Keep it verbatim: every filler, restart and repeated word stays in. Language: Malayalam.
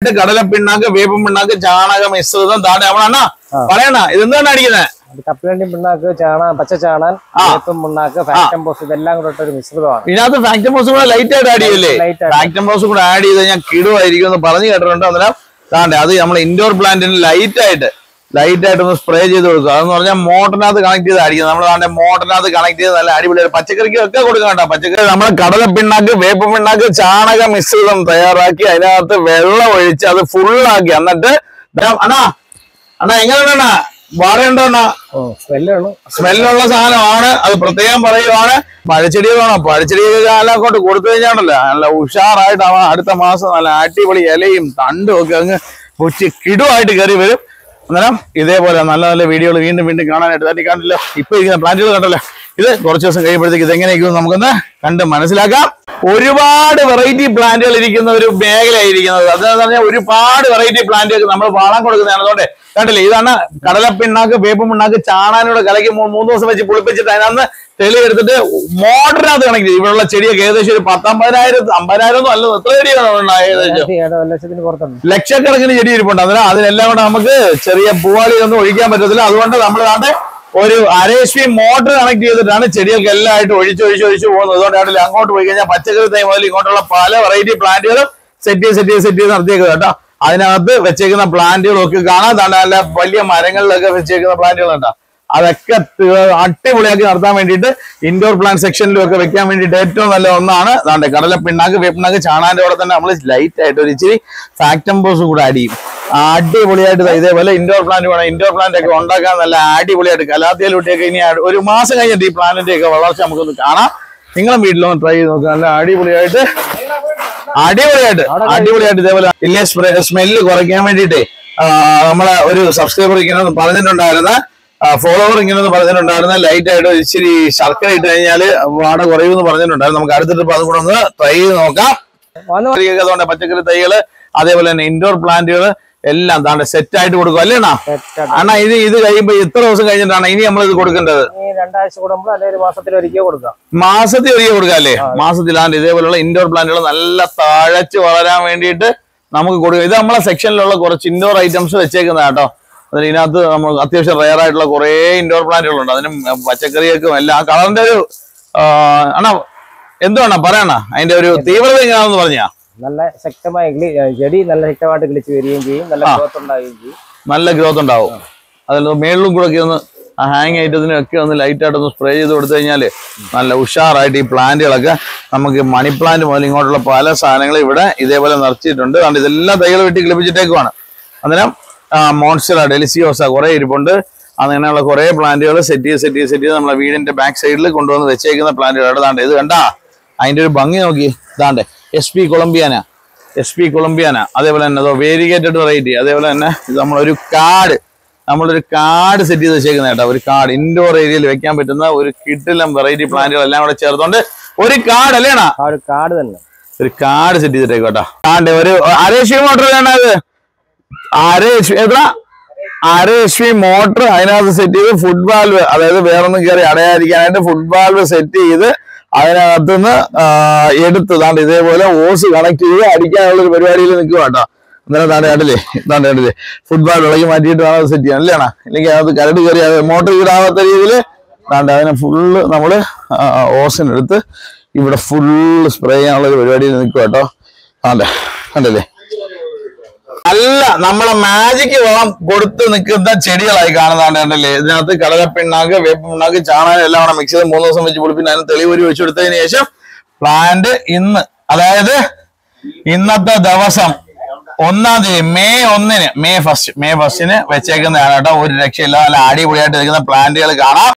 കടല പിണ്ണാക്ക് വേപ്പും പിണ്ണാക്ക് ചാണക മിശ്രിതം താഴെ നമ്മളാണ് പറയണ ഇതെന്താണ് അടിക്കുന്നത് കപ്പലണ്ടി പിണ്ണാക്ക് ചാണാൻ പച്ച ചാണാൻ വേപ്പും പിണ്ണാക്ക് ഫാക്ടംബോസ് ഇതെല്ലാം കൂടെ ഒരു മിശ്രിതമാണ്. ഇതിനകത്ത് ഫാക്ടംബോസ് കൂടെ ലൈറ്റ് ആയിട്ട് ആഡ് ചെയ്യല്ലേ? ഫാക്ടംബോസ് കൂടെ ആഡ് ചെയ്ത് ഞാൻ കിടുവായിരിക്കും എന്ന് പറഞ്ഞു കേട്ടിട്ടുണ്ട്. അന്നേരം താണ്ടെ അത് നമ്മൾ ഇൻഡോർ പ്ലാന്റിന് ലൈറ്റ് ആയിട്ട് ലൈറ്റ് ആയിട്ട് ഒന്ന് സ്പ്രേ ചെയ്ത് കൊടുക്കുക. അതെന്ന് പറഞ്ഞാൽ മോട്ടറിനകത്ത് കണക്ട് ചെയ്ത് അടിക്കുന്നത്. നമ്മൾ താണ്ടെ മോട്ടറിനകത്ത് കണക്ട് ചെയ്ത് നല്ല അടിപൊളിയായിട്ട് പച്ചക്കറിക്ക് ഒക്കെ കൊടുക്കാം കേട്ടോ. പച്ചക്കറി നമ്മൾ കടല പിണ്ണാക്ക് വേപ്പ് പിണ്ണാക്ക് ചാണക മിശ്രിതം തയ്യാറാക്കി അതിനകത്ത് വെള്ളം ഒഴിച്ച് അത് ഫുള്ളാക്കി എന്നിട്ട് അണ്ണാ അണ്ണാ എങ്ങനെയാണ് വാടയുണ്ടോ അണ്ണാ? സ്മെല്ലുള്ള സാധനമാണ്. അത് പ്രത്യേകം പറയുവാണ്. പഴച്ചെടികൾ വേണം. പഴച്ചെടിയൊക്കെ കാലൊക്കെ കൊടുത്തു കഴിഞ്ഞാണല്ലോ നല്ല ഉഷാറായിട്ടാവാം. അടുത്ത മാസം നല്ല അടിപൊളി ഇലയും തണ്ടും ഒക്കെ അങ്ങ് ഉച്ച കിടുവായിട്ട് കയറി വരും. അന്നേരം ഇതേപോലെ നല്ല നല്ല വീഡിയോകൾ വീണ്ടും വീണ്ടും കാണാനായിട്ട് തട്ടി കാണില്ല. ഇപ്പൊ ഇരിക്കുന്ന പ്ലാന്റുകൾ കണ്ടല്ലോ. ഇത് കുറച്ച് ദിവസം കഴിയുമ്പോഴത്തേക്ക് ഇതെങ്ങനെയൊക്കെ നമുക്കൊന്ന് കണ്ട് മനസ്സിലാക്കാം. ഒരുപാട് വെറൈറ്റി പ്ലാന്റുകൾ ഇരിക്കുന്ന ഒരു മേഖലയായിരിക്കുന്നത്. അതെന്ന് പറഞ്ഞാൽ ഒരുപാട് വെറൈറ്റി പ്ലാന്റുകൾ നമ്മൾ വളം കൊടുക്കുന്നതാണ്. അതുകൊണ്ട് കണ്ടില്ലേ, ഇതാണ് കടലപ്പിണ്ണാക്ക് വേപ്പും പിണ്ണാക്ക് ചാണാനോട് കലക്കി മൂന്ന് ദിവസം വെച്ച് പുളിപ്പിച്ചിട്ട് അതിനകത്ത് തെളി എടുത്തിട്ട് മോട്ടറിനകത്ത് കണക്ട് ചെയ്യും. ഇവിടെയുള്ള ചെടിയൊക്കെ ഏകദേശം ഒരു പത്തമ്പതിനായിരം അമ്പതിനായിരം ഒന്നും അല്ല, എത്ര ചെടിയാണ് ഏകദേശം ലക്ഷക്കണക്കിന് ചെടി ഇരിപ്പുണ്ട്. അതിന് അതിനെല്ലാം കൂടെ നമുക്ക് ചെറിയ പൂവാളിയൊന്നും ഒഴിക്കാൻ പറ്റത്തില്ല. അതുകൊണ്ട് നമ്മൾ ആണ്ട് ഒരു അര എച്ച് പി മോട്ടർ കണക്ട് ചെയ്തിട്ടാണ് ചെടികൾക്ക് എല്ലാം ആയിട്ട് ഒഴിച്ച് ഒഴിച്ച് ഒഴിച്ച് പോകുന്നത്. അതുകൊണ്ടാണ് അങ്ങോട്ട് പോയി കഴിഞ്ഞാൽ പച്ചക്കറി തൈ മുതൽ ഇങ്ങോട്ടുള്ള പല വെറൈറ്റി പ്ലാന്റുകളും സെറ്റ് ചെയ്ത് സെറ്റ് ചെയ്ത് സെറ്റ് ചെയ്ത് നടത്തിയേക്കുന്നത് കേട്ടോ. അതിനകത്ത് വെച്ചേക്കുന്ന പ്ലാന്റുകളൊക്കെ കാണാൻ നല്ല വലിയ മരങ്ങളിലൊക്കെ വെച്ചേക്കുന്ന പ്ലാന്റുകൾ കേട്ടോ. അതൊക്കെ അടിപൊളിയാക്കി നടത്താൻ വേണ്ടിയിട്ട് ഇൻഡോർ പ്ലാന്റ് സെക്ഷനിലും ഒക്കെ വെക്കാൻ വേണ്ടിയിട്ട് ഏറ്റവും നല്ല ഒന്നാണ് അതാണ്ട് കടല പിണ്ണാക്ക് വേപ്പിണ്ണാക്ക് ചാണാന്റെ കൂടെ തന്നെ നമ്മൾ ലൈറ്റ് ആയിട്ട് ഒരു ഇച്ചിരി ഫാക്ടംബോസ് കൂടെ അടിയും. അടിപൊളിയായിട്ട് ഇതേപോലെ ഇൻഡോർ പ്ലാന്റ് വേണം. ഇൻഡോർ പ്ലാന്റ് ഒക്കെ ഉണ്ടാക്കാൻ നല്ല അടിപൊളിയായിട്ട് കലാത്തിയിലൂട്ടിയൊക്കെ ഇനി ഒരു മാസം കഴിഞ്ഞിട്ട് ഈ പ്ലാന്റിന്റെ ഒക്കെ വളർച്ച നമുക്കൊന്ന് കാണാം. നിങ്ങളും വീട്ടിലൊന്ന് ട്രൈ ചെയ്ത് നോക്കുക. നല്ല അടിപൊളിയായിട്ട് അടിപൊളിയായിട്ട് അടിപൊളിയായിട്ട് ഇതേപോലെ ഇല്ലേ സ്മെല്ല് കുറയ്ക്കാൻ വേണ്ടിയിട്ട് നമ്മളെ ഒരു സബ്സ്ക്രൈബർ ഇങ്ങനെ പറഞ്ഞിട്ടുണ്ടായിരുന്ന ഫോളോവർ ഇങ്ങനെ പറഞ്ഞിട്ടുണ്ടായിരുന്ന ലൈറ്റ് ആയിട്ട് ഇച്ചിരി ശർക്കര ഇട്ട് കഴിഞ്ഞാൽ വാട കുറയുമെന്ന് പറഞ്ഞിട്ടുണ്ടായിരുന്നു. നമുക്ക് അടുത്തിട്ട് അത് കൂടെ ഒന്ന് ട്രൈ ചെയ്ത് നോക്കാം. അതുകൊണ്ട് പച്ചക്കറി തൈകള് അതേപോലെ തന്നെ ഇൻഡോർ പ്ലാന്റുകള് എല്ലാം താണ്ടെ സെറ്റ് ആയിട്ട് കൊടുക്കും അല്ലേണ അണ്ണാ? ഇത് ഇത് കഴിയുമ്പോ എത്ര ദിവസം കഴിഞ്ഞിട്ടാണ് ഇനി നമ്മൾ ഇത് കൊടുക്കേണ്ടത്? രണ്ടാഴ്ച കൂടുമ്പോൾ അല്ലെങ്കിൽ മാസത്തിൽ ഒരിക്കൽ കൊടുക്കാം. മാസത്തിൽ ഒരിക്കൽ കൊടുക്കാം അല്ലേ? മാസത്തിലാണ്ട് ഇതേപോലെയുള്ള ഇൻഡോർ പ്ലാന്റുകൾ നല്ല താഴച്ച് വളരാൻ വേണ്ടിയിട്ട് നമുക്ക് കൊടുക്കുക. ഇത് നമ്മളെ സെക്ഷനിലുള്ള കുറച്ച് ഇൻഡോർ ഐറ്റംസ് വെച്ചേക്കുന്ന കേട്ടോ. അതിന് ഇതിനകത്ത് നമ്മൾ അത്യാവശ്യം റെയർ ആയിട്ടുള്ള കുറെ ഇൻഡോർ പ്ലാന്റുകളുണ്ട്. അതിനും പച്ചക്കറിയൊക്കെ എല്ലാം ആ കളറിന്റെ ഒരു അണ്ണാ എന്തുവാണ പറയണ അതിന്റെ ഒരു തീവ്രത എങ്ങനെയാണെന്ന് പറഞ്ഞാ? നല്ല ശക്തമായി ചെടി നല്ല ശക്തമായിട്ട് കിളിച്ച് വരികയും ചെയ്യും. നല്ല ഗ്രോത്ത് ഉണ്ടാവുകയും ചെയ്യും. നല്ല ഗ്രോത്ത് ഉണ്ടാവും. അതിൽ മേളിലും കൂടെ ഒക്കെ ഒന്ന് ഹാങ് ആയിട്ടതിനൊക്കെ ഒന്ന് ലൈറ്റ് ആയിട്ട് ഒന്ന് സ്പ്രേ ചെയ്ത് കൊടുത്തു കഴിഞ്ഞാല് നല്ല ഉഷാറായിട്ട് ഈ പ്ലാന്റുകളൊക്കെ നമുക്ക് മണി പ്ലാന്റ് മുതൽ ഇങ്ങോട്ടുള്ള പല സാധനങ്ങളും ഇവിടെ ഇതേപോലെ നിറച്ചിട്ടുണ്ട്. അതുകൊണ്ട് ഇതെല്ലാം തൈകൾ വെട്ടി കിളിപ്പിച്ചിട്ടേക്കുവാണ്. അന്നേരം മോൺസ്റ്റർ ഡെലിസിയോസ കുറെ ഇരിപ്പുണ്ട്. അങ്ങനെയുള്ള കുറെ പ്ലാന്റുകൾ സെറ്റ് ചെയ്ത് സെറ്റ് ചെയ്ത് സെറ്റ് ചെയ്ത് നമ്മളെ വീടിന്റെ ബാക്ക് സൈഡിൽ കൊണ്ടുവന്ന് വെച്ചേക്കുന്ന പ്ലാന്റുകൾ. അതാണ്ട് ഇത് കണ്ടാ അതിന്റെ ഒരു ഭംഗി നോക്കി. ഇതാണ്ട് S P colombiana S P colombiana അതേപോലെ തന്നെ അതോ വേരിഗേറ്റഡ് വെറൈറ്റി. അതേപോലെ തന്നെ ഇത് നമ്മളൊരു കാട് നമ്മളൊരു കാട് സെറ്റ് ചെയ്ത് വെച്ചേക്കുന്ന കേട്ടോ. ഒരു കാട് ഇൻഡോർ ഏരിയയിൽ വെക്കാൻ പറ്റുന്ന ഒരു കിട്ടിലം വെറൈറ്റി പ്ലാന്റുകൾ എല്ലാം കൂടെ ചേർത്തോണ്ട് ഒരു കാട് അല്ലേണ? ഒരു കാട് തന്നെ ഒരു കാട് സെറ്റ് ചെയ്തിട്ടേക്കോട്ടോ. കാണ്ട് ഒരു അര എച്ച് പി മോട്ടർ വേണ്ട. അത് അര എച്ച് പി എത്ര അര എച്ച് പി മോട്ടർ അതിനകത്ത് സെറ്റ് ചെയ്ത് ഫുഡ് വാൽവ് അതായത് വേറൊന്നും കയറി അടയാതിരിക്കാനായിട്ട് ഫുഡ് വാൽവ് സെറ്റ് ചെയ്ത് അതിനകത്തുനിന്ന് എടുത്ത് താണ്ട് ഇതേപോലെ ഓസ് കണക്ട് ചെയ്ത് അടിക്കാനുള്ള ഒരു പരിപാടിയിൽ നിൽക്കുക കേട്ടോ. അന്നേരം താണ്ട് കണ്ടില്ലേ താണ്ട് കണ്ടില്ലേ ഫുഡ് വാൽവ് ഇളകി മാറ്റിയിട്ട് വേണം അത് സെറ്റ് ചെയ്യാൻ അല്ലേണ? ഇല്ലെങ്കിൽ അത് കരട് കയറി മോട്ടർ ഈടാവാത്ത രീതിയിൽ താണ്ട് അതിനെ ഫുള്ള് നമ്മള് ഓസിനെടുത്ത് ഇവിടെ ഫുള്ള് സ്പ്രേ ചെയ്യാനുള്ള ഒരു പരിപാടിയിൽ നിൽക്കുക കേട്ടോ. ആണ്ടെ കണ്ടല്ലേ നല്ല നമ്മളെ മാജിക് വളം കൊടുത്ത് നിൽക്കുന്ന ചെടികളായി കാണുന്നതാണ് കണ്ടല്ലേ. ഇതിനകത്ത് കടലപ്പിണ്ണാക്ക് വേപ്പ് പിണ്ണാക്ക് ചാണകം എല്ലാം കൂടെ മിക്സ് ചെയ്ത് മൂന്ന് ദിവസം വെച്ച് പൊളിപ്പിന് അതിന് തെളിവൂരി വെച്ച് കൊടുത്തതിന് ശേഷം പ്ലാന്റ് ഇന്ന് അതായത് ഇന്നത്തെ ദിവസം ഒന്നാം തീയതി മെയ് ഒന്നിന് മെയ് ഫസ്റ്റ് മെയ് ഫസ്റ്റിന് വെച്ചേക്കുന്നതാണ് കേട്ടോ. ഒരു രക്ഷയില്ല. നല്ല അടിപൊളിയായിട്ട് നിൽക്കുന്ന പ്ലാന്റുകൾ കാണാം.